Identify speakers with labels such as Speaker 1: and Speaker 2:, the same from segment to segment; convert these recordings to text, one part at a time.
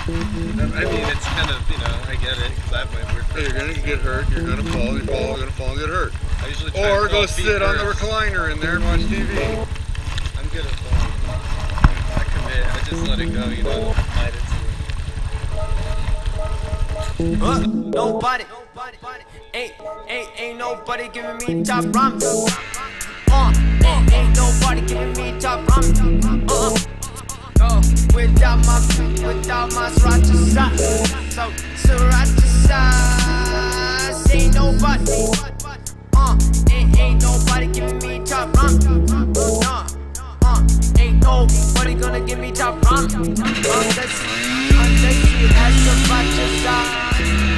Speaker 1: I mean, it's kind of, you know, I get it, because I have my weird...
Speaker 2: Hey, you're going to get hurt, you're going to fall, you're going to fall and get hurt.
Speaker 1: I usually try
Speaker 2: Or
Speaker 1: to
Speaker 2: go
Speaker 1: feet
Speaker 2: sit on the
Speaker 1: first.
Speaker 2: recliner in there and watch TV.
Speaker 1: I'm good at falling. I commit, I just let it go, you know, fight into it.
Speaker 3: Nobody, ain't nobody giving me top rhymes. Ain't nobody giving me top rhymes. Without my sriracha sauce, so sriracha sauce. Ain't nobody, ain't nobody giving me top rhymes. Ain't nobody gonna give me top rhymes. Unless you has sriracha sauce.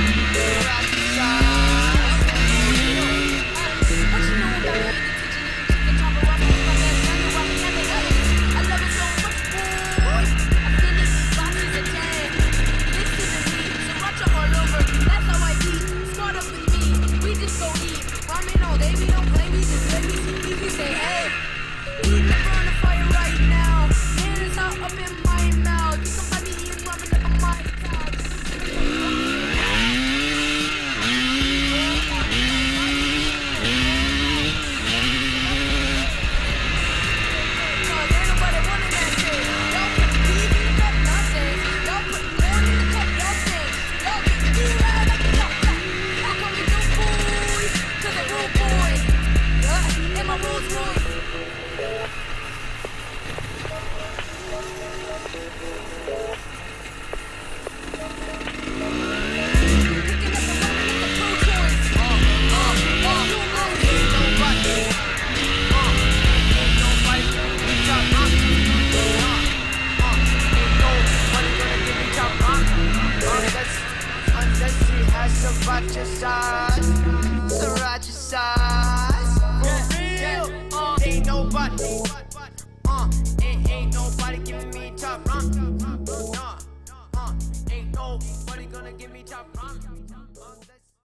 Speaker 3: Sriracha sauce, sriracha sauce, for real. Ain't nobody, ain't nobody giving me top rhymes.